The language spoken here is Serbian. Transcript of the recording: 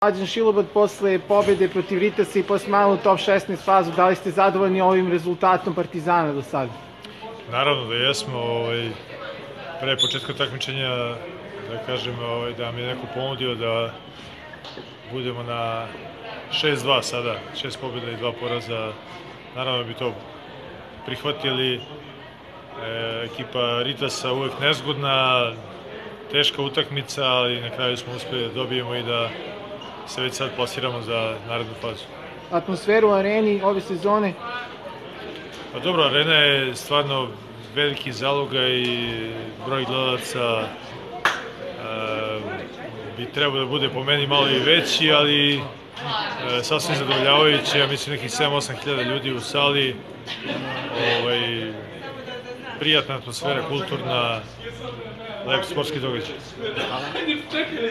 Mlađan Šilobad, posle pobjede protiv Ritasa i posle malo u top 16 fazu, da li ste zadovoljni ovim rezultatom Partizana do sada? Naravno da jesmo. Pre početka takmičenja, da kažem, da nam je neko ponudio da budemo na 6-2 sada, 6 pobjeda i 2 poraza. Naravno bi to prihvatili. Ekipa Ritasa uvek nezgodna, teška utakmica, ali na kraju smo uspeli da dobijemo i da se već sad plasiramo za narednu fazu. Atmosferu u areni ove sezone? Pa dobro, arena je stvarno veliki zalogaj i broj gledalaca bi trebao da bude po meni malo i veći, ali sasvim zadovoljavajući. Ja mislim nekih 7-8 hiljada ljudi u sali. Prijatna atmosfera, kulturna, lep sportski događaj.